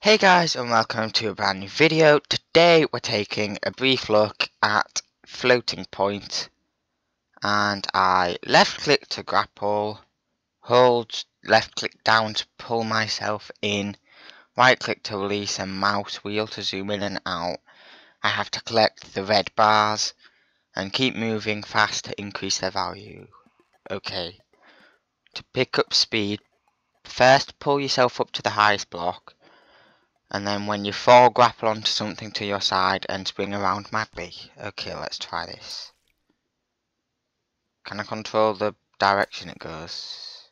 Hey guys, and welcome to a brand new video. Today we're taking a brief look at Floating Point, and I left click to grapple, hold left click down to pull myself in, right click to release, and mouse wheel to zoom in and out. I have to collect the red bars and keep moving fast to increase their value. Okay, to pick up speed, first pull yourself up to the highest block, and then when you fall, grapple onto something to your side and spring around madly. Okay, let's try this. Can I control the direction it goes?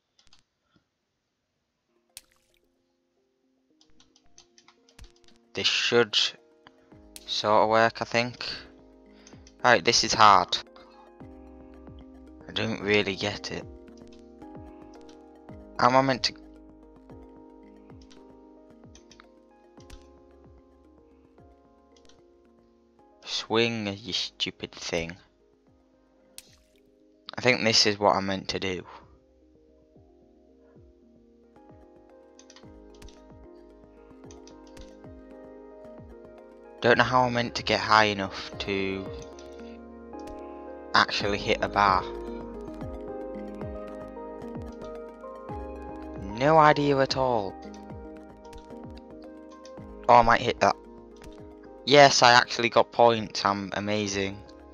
This should sort of work, I think. Alright, this is hard. I don't really get it. How am I meant to... swing, you stupid thing. I think this is what I'm meant to do. Don't know how I'm meant to get high enough to actually hit a bar. No idea at all. Oh, I might hit that. Yes, I actually got points. I'm amazing.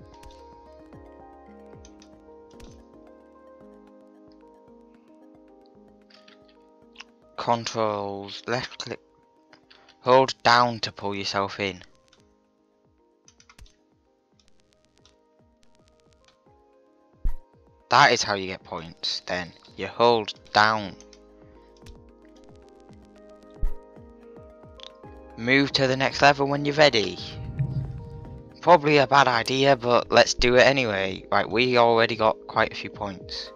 Controls, left click, hold down to pull yourself in. That is how you get points then. You hold down. Move to the next level when you're ready. Probably a bad idea, but let's do it anyway. Right, we already got quite a few points.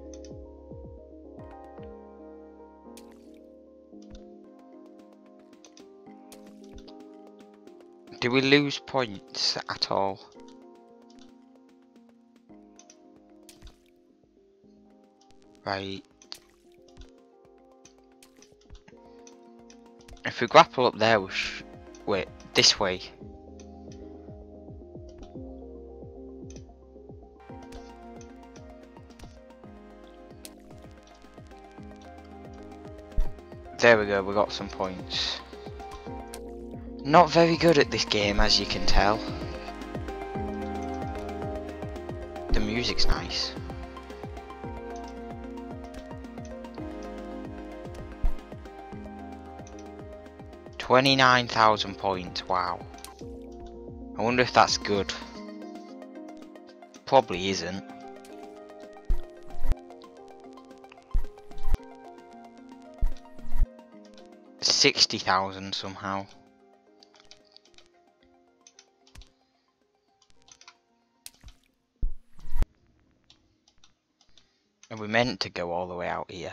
Do we lose points at all? Right. If we grapple up there, wait, this way. There we go, we got some points. Not very good at this game, as you can tell. The music's nice. $29,000 points, wow. I wonder if that's good. Probably isn't. $60,000 somehow. Are we meant to go all the way out here?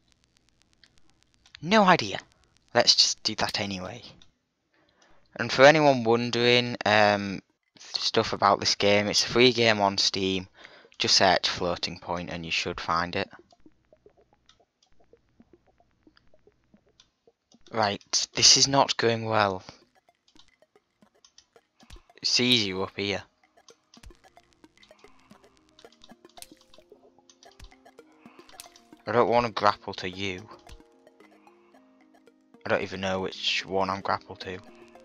No idea. Let's just do that anyway. And for anyone wondering stuff about this game, it's a free game on Steam. Just search Floating Point and you should find it. Right, this is not going well. It's easier up here. I don't want to grapple to you. I don't even know which one I'm grappled to.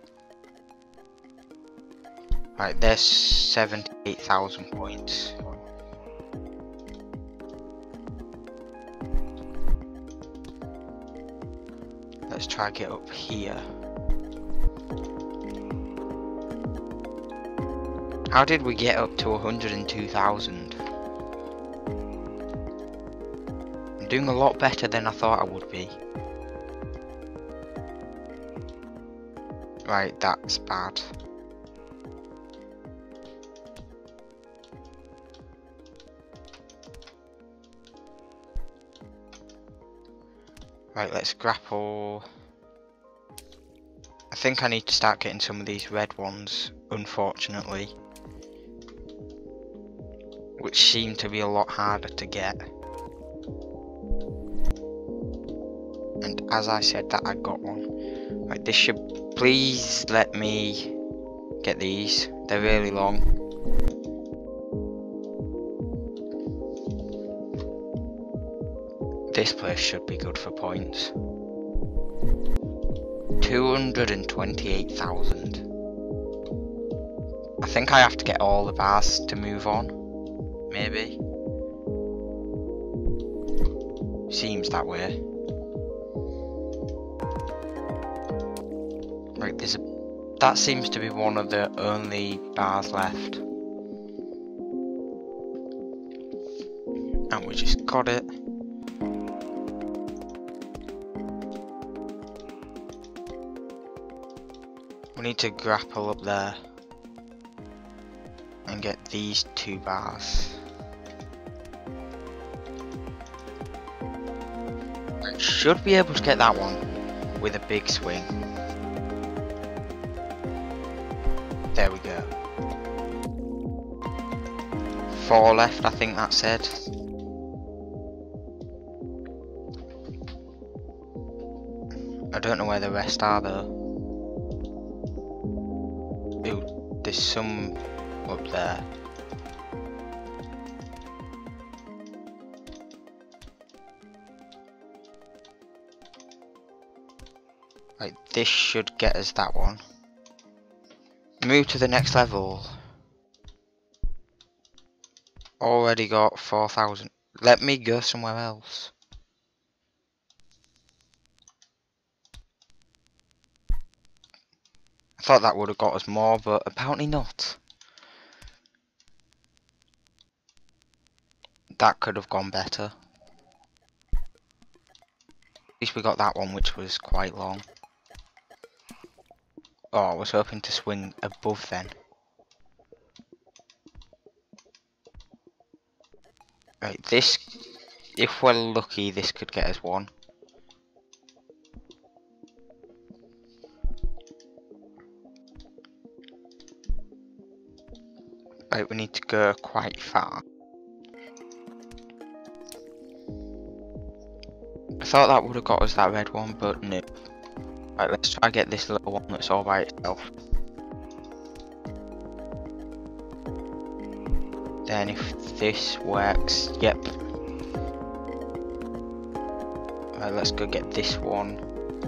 Right, there's 78,000 points. Let's try to get up here. How did we get up to 102,000? I'm doing a lot better than I thought I would be. Right, that's bad. Right, let's grapple. I think I need to start getting some of these red ones, unfortunately. Which seem to be a lot harder to get. And as I said that, I got one. Right, this should... Please let me get these. They're really long. This place should be good for points. 228,000. I think I have to get all the bars to move on. Maybe. Seems that way. Right, there's a... That seems to be one of the only bars left. And we just got it. We need to grapple up there and get these 2 bars. I should be able to get that one with a big swing. There we go. 4 left, I think that said. I don't know where the rest are though. Ooh, there's some up there. Right, this should get us that one. Move to the next level. Already got 4,000. Let me go somewhere else. I thought that would have got us more, but apparently not. That could have gone better. At least we got that one, which was quite long. Oh, I was hoping to swing above then. Right, this, if we're lucky, this could get us one. Right, we need to go quite far. I thought that would have got us that red one, but no. Right, let's try get this little one that's all by itself. Then if this works, yep. Right, let's go get this one.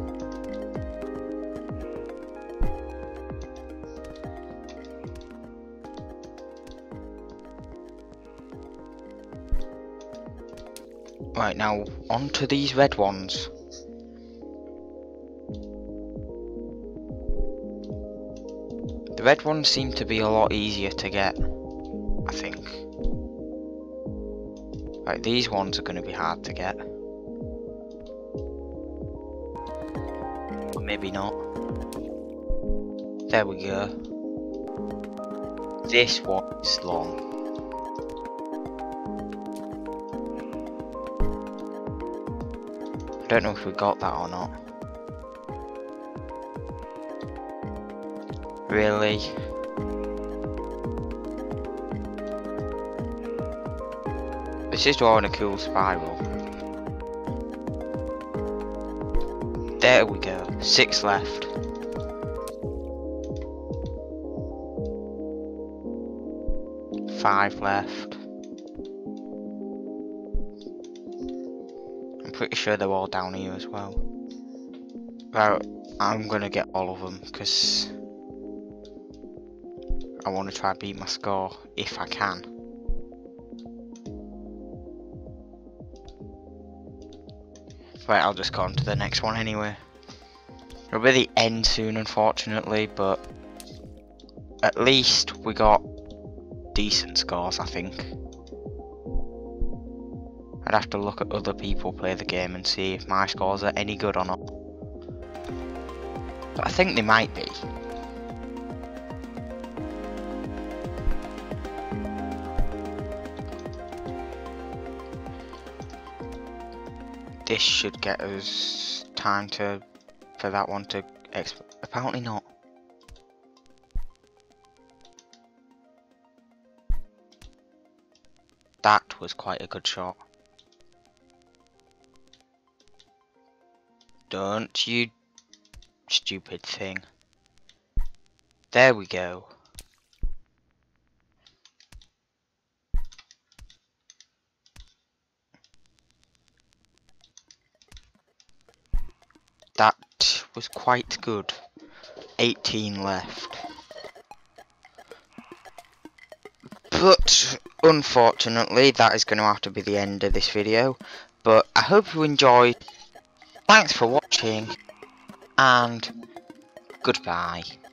Right, now on to these red ones. The red ones seem to be a lot easier to get, I think. Right, these ones are going to be hard to get. Or maybe not. There we go. This one is long. I don't know if we got that or not. Really? This is drawing a cool spiral. There we go. 6 left. Five left. I'm pretty sure they're all down here as well. Right, I'm gonna get all of them because I want to try and beat my score if I can. Right, I'll just go on to the next one anyway. It'll be the end soon, unfortunately, but at least we got decent scores, I think. I'd have to look at other people play the game and see if my scores are any good or not. But I think they might be. This should get us time for that one to apparently not. That was quite a good shot. Don't, you stupid thing. There we go. That was quite good. 18 left. But unfortunately, that is going to have to be the end of this video. But I hope you enjoyed. Thanks for watching, and goodbye.